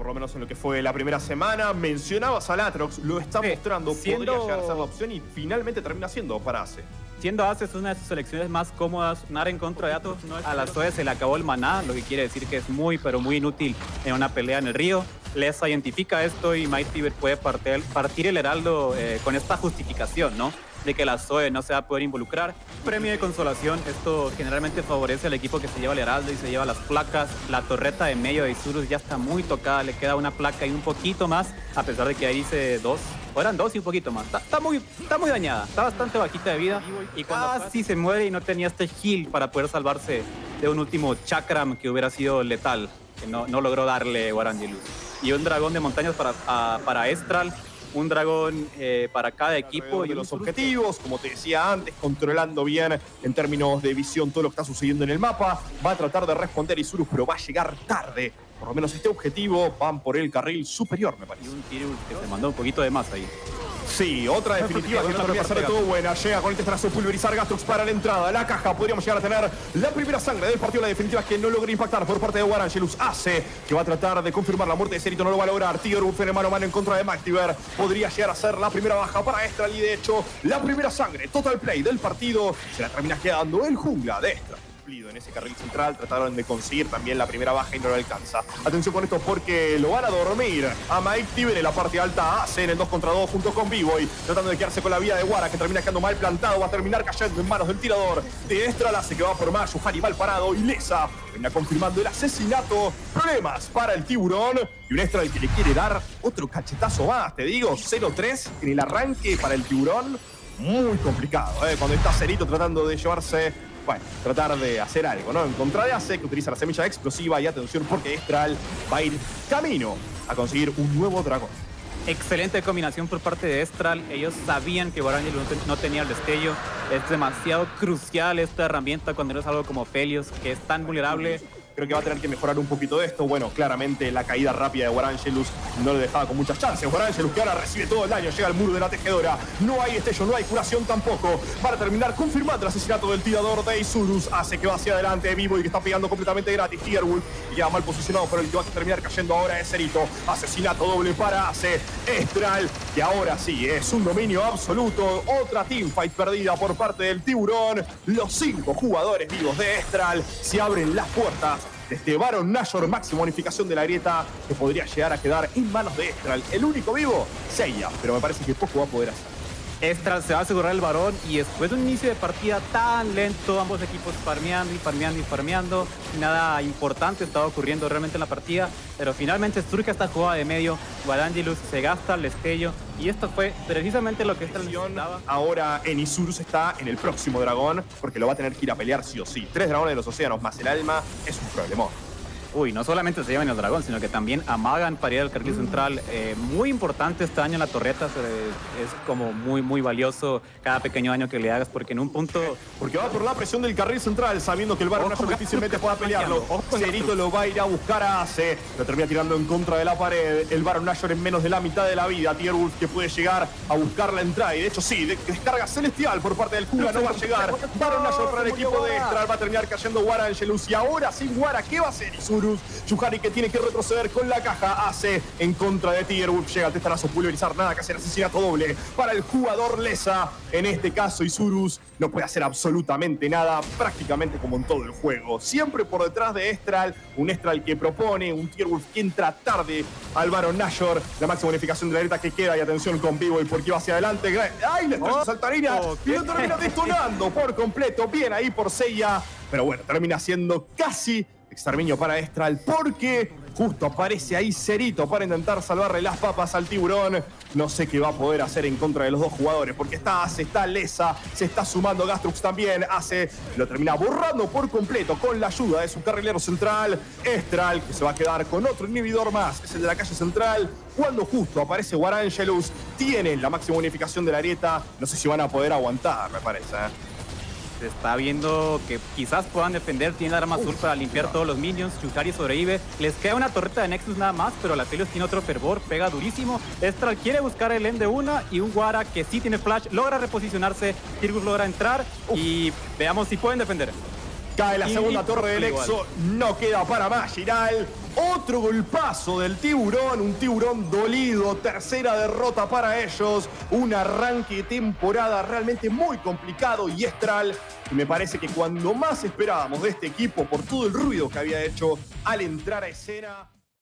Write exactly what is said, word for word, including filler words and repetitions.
lo menos en lo que fue la primera semana. Mencionabas a Aatrox, lo está Sí, mostrando, siendo... podría llegar a ser la opción y finalmente termina siendo para Ace. Siendo Ace es una de sus selecciones más cómodas, Nara en contra de Aatrox, no es... a la Zoe se le acabó el maná, lo que quiere decir que es muy, pero muy inútil en una pelea en el río. Lesa identifica esto y Mighty Bear puede partir, partir el heraldo eh, con esta justificación, ¿no? De que la Zoe no se va a poder involucrar. Premio de consolación, esto generalmente favorece al equipo que se lleva el heraldo y se lleva las placas. La torreta de medio de Isurus ya está muy tocada, le queda una placa y un poquito más, a pesar de que ahí dice dos, o eran dos y un poquito más. Está, está, muy, está muy dañada, está bastante bajita de vida y casi se muere y no tenía este heal para poder salvarse de un último chakram que hubiera sido letal, que no, no logró darle Warangelus. Y un dragón de montañas para, a, para Estral. Un dragón eh, para cada equipo y y los objetivos, como te decía antes, controlando bien en términos de visión todo lo que está sucediendo en el mapa. Va a tratar de responder Isurus, pero va a llegar tarde. Por lo menos este objetivo, van por el carril superior, me parece. Y un Tyrael que se mandó un poquito de más ahí. Sí, otra definitiva que no termina de ser de todo buena. Llega con el testrazo pulverizar Gastrux para la entrada. La caja, podríamos llegar a tener la primera sangre del partido. La definitiva que no logra impactar por parte de Warangelus. Ace, que va a tratar de confirmar la muerte de Cerito, no lo va a lograr. Tigerwolf en el mano a mano en contra de Mighty Bear. Podría llegar a ser la primera baja para Estral y de hecho la primera sangre, total play del partido. Se la termina quedando el jungla de Estral. En ese carril central trataron de conseguir también la primera baja y no lo alcanza. Atención con esto porque lo van a dormir a Mighty Bear en la parte alta. Ace en el dos contra dos junto con B-Boy, tratando de quedarse con la vida de Wara, que termina quedando mal plantado. Va a terminar cayendo en manos del tirador de Estral. Ace que va por más, Yuhari mal parado y Lesa termina confirmando el asesinato. Problemas para el tiburón y un Estral que le quiere dar otro cachetazo más, te digo, cero tres en el arranque para el tiburón. Muy complicado, ¿eh? Cuando está Cerito tratando de llevarse... Bueno, tratar de hacer algo, ¿no? En contra de Ace, que utiliza la semilla explosiva y atención porque Estral va a ir camino a conseguir un nuevo dragón. Excelente combinación por parte de Estral. Ellos sabían que Warangelus no tenía el destello. Es demasiado crucial esta herramienta cuando no es algo como Felios, que es tan vulnerable. Creo que va a tener que mejorar un poquito de esto. Bueno, claramente la caída rápida de Warangelus no le dejaba con muchas chances. Warangelus que ahora recibe todo el daño, llega al muro de la tejedora. No hay destello, no hay curación tampoco. Van a terminar confirmando el asesinato del tirador de Isurus. Hace que va hacia adelante Vivo y que está pegando completamente gratis. Tigerwolf y queda mal posicionado, pero el que va a terminar cayendo ahora es Cerito. Asesinato doble para Ace. Estral, que ahora sí es un dominio absoluto. Otra teamfight perdida por parte del tiburón. Los cinco jugadores vivos de Estral se abren las puertas de este Baron Nashor, máxima bonificación de la grieta que podría llegar a quedar en manos de Estral. El único vivo, Seiya, pero me parece que poco va a poder hacer. Estral se va a asegurar el varón y después de un inicio de partida tan lento, ambos equipos farmeando y farmeando y farmeando, nada importante estaba ocurriendo realmente en la partida, pero finalmente surge esta jugada de medio, Warangelus se gasta el destello y esto fue precisamente lo que Estral necesitaba. Ahora en Isurus está en el próximo dragón porque lo va a tener que ir a pelear sí o sí. Tres dragones de los océanos más el alma es un problemón. Uy, no solamente se llevan el dragón, sino que también amagan para ir al carril central. Eh, muy importante este daño en la torreta, es como muy, muy valioso cada pequeño daño que le hagas, porque en un punto... Porque va por la presión del carril central, sabiendo que el Baron Nashor difícilmente pueda pelearlo. Cerito lo va a ir a buscar a Ace, lo termina tirando en contra de la pared. El Baron Nashor en menos de la mitad de la vida. Tigerwolf que puede llegar a buscar la entrada, y de hecho sí, de descarga celestial por parte del Jungla, no va a llegar. Baron Nashor para el equipo de Estral, va a terminar cayendo Warangelus, y ahora sin Wara, ¿qué va a hacer Isurus? Yuhari que tiene que retroceder con la caja. Hace en contra de Tigerwolf. Llega el testarazo pulverizar. Nada que hacer. Asesinato doble para el jugador Lesa. En este caso Isurus no puede hacer absolutamente nada. Prácticamente como en todo el juego. Siempre por detrás de Estral. Un Estral que propone. Un Tigerwolf que entra tarde al Baron Nashor. La máxima bonificación de la grieta que queda. Y atención con Vivo. Y porque va hacia adelante. ¡Ay! La estrella oh, saltarina. Oh, y lo termina detonando por completo. Bien ahí por Seiya. Pero bueno, termina siendo casi exterminio para Estral porque justo aparece ahí Cerito para intentar salvarle las papas al tiburón. No sé qué va a poder hacer en contra de los dos jugadores porque está Ace, está Lesa, se está sumando Gastrux también. Ace lo termina borrando por completo con la ayuda de su carrilero central. Estral que se va a quedar con otro inhibidor más, es el de la calle central. Cuando justo aparece Warangelus, tienen la máxima bonificación de la grieta. No sé si van a poder aguantar, me parece, ¿eh? Se está viendo que quizás puedan defender, tiene arma azul para limpiar no. todos los minions. Yuhari sobrevive, les queda una torreta de Nexus nada más, pero la Felios tiene otro fervor, pega durísimo. Estral quiere buscar el end de una y un Wara que sí tiene flash, logra reposicionarse, Tigerwolf logra entrar Uf. y veamos si pueden defender. Cae la Y- segunda y torre del igual. Exo. No queda para más, Giral. Otro golpazo del Tiburón. Un Tiburón dolido. Tercera derrota para ellos. Un arranque de temporada realmente muy complicado y estral. Y me parece que cuando más esperábamos de este equipo, por todo el ruido que había hecho al entrar a escena...